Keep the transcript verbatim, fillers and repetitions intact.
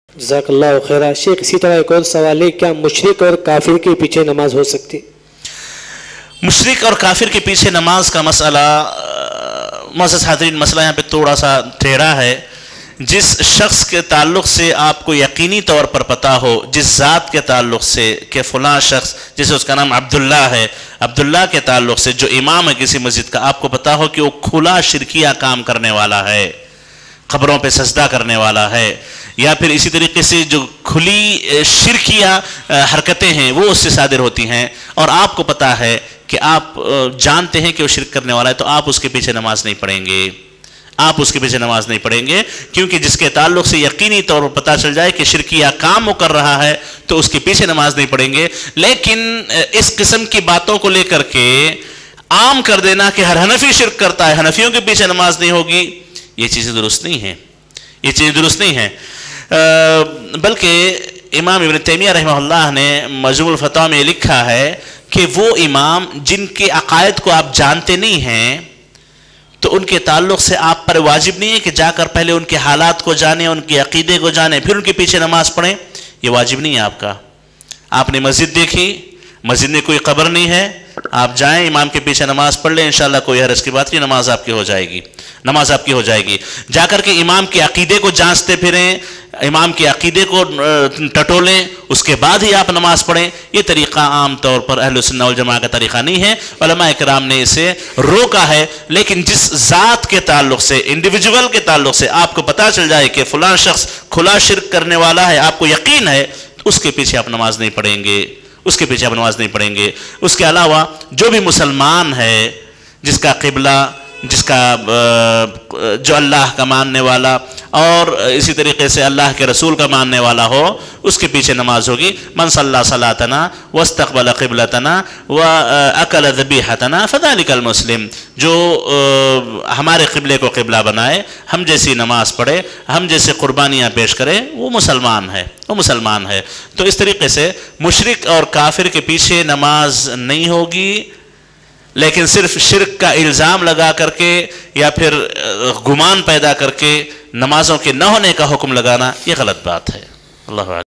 جزاک اللہ خیرہ۔ شیخ اسی طرح ایک اور سوال ہے، کیا مشرک اور کافر کے پیچھے نماز ہو سکتی؟ مشرک اور کافر کے پیچھے نماز کا مسئلہ، معزز حاضرین، مسئلہ یہاں پہ تھوڑا سا ٹیڑھا ہے۔ جس شخص کے تعلق سے آپ کو یقینی طور پر پتہ ہو، جس ذات کے تعلق سے کہ فلاں شخص، جیسے اس کا نام عبداللہ ہے، عبداللہ کے تعلق سے جو امام ہے کسی مسجد کا، آپ کو پتہ ہو کہ وہ کھلا شرکیہ کام کرنے والا ہے، قبروں پہ سجدہ کرنے والا ہے، یا پھر اسی طریقے سے جو کھلی شرکیہ حرکتیں ہیں وہ اس سے صادر ہوتی ہیں، اور آپ کو پتہ ہے کہ آپ جانتے ہیں کہ وہ شرک کرنے والا ہے، تو آپ اس کے پیچھے نماز نہیں پڑھیں گے، آپ اس کے پیچھے نماز نہیں پڑھیں گے، کیونکہ جس کے تعلق سے یقینی طور پر پتہ چل جائے کہ شرکیہ کام وہ کر رہا ہے تو اس کے پیچھے نماز نہیں پڑھیں گے۔ لیکن اس قسم کی باتوں کو لے کر کے عام کر دینا کہ ہر حنفی شرک کرتا ہے، حنفیوں کے پیچھے نماز نہیں ہوگی، یہ چیزیں درست نہیں ہیں، یہ چیزیں درست نہیں ہیں۔ بلکہ امام ابن تیمیہ رحمہ اللہ نے مجموع الفتاوی میں لکھا ہے کہ وہ امام جن کے عقائد کو آپ جانتے نہیں ہیں تو ان کے تعلق سے آپ پر واجب نہیں ہے کہ جا کر پہلے ان کے حالات کو جانیں، ان کے عقیدے کو جانیں، پھر ان کے پیچھے نماز پڑھیں، یہ واجب نہیں ہے آپ کا۔ آپ نے مسجد دیکھی، مسجد میں کوئی قبر نہیں ہے، آپ جائیں امام کے پیچھے نماز پڑھ لیں، انشاءاللہ کوئی حرج کی بات نہیں، نماز آپ کی ہو جائے گی، نماز آپ کی ہو جائے گی۔ جا کر کے امام کے عقیدے کو جانچتے پھریں، امام کے عقیدے کو ٹٹولیں، اس کے بعد ہی آپ نماز پڑھیں، یہ طریقہ عام طور پر اہل سنہ والجماعہ کا طریقہ نہیں ہے، علماء کرام نے اسے روکا ہے۔ لیکن جس ذات کے تعلق سے، انڈیویجول کے تعلق سے آپ کو پتہ چل جائے کہ فلاں شخص کھلا شرک کرنے والا ہے، آپ کو یقین ہے، اس کے پیچھے آپ نماز نہیں پڑھیں گے، اس کے پیچھے آپ نماز نہیں پڑھیں گے۔ اس کے علاوہ جو بھی مسلمان ہے، جس کا قبلہ، جس کا جو اللہ کا ماننے والا اور اسی طریقے سے اللہ کے رسول کا ماننے والا ہو، اس کے پیچھے نماز ہوگی۔ من صلی صلاتنا واستقبل قبلتنا واکل ذبیحتنا فذلک المسلم، جو ہمارے قبلے کو قبلہ بنائے، ہم جیسی نماز پڑھے، ہم جیسے قربانیاں پیش کرے، وہ مسلمان ہے، وہ مسلمان ہے۔ تو اس طریقے سے مشرک اور کافر کے پیچھے نماز نہیں ہوگی، لیکن صرف شرک کا الزام لگا کر کے یا پھر گمان پیدا کر کے نمازوں کے نہ ہونے کا حکم لگانا، یہ غلط بات ہے۔ اللہ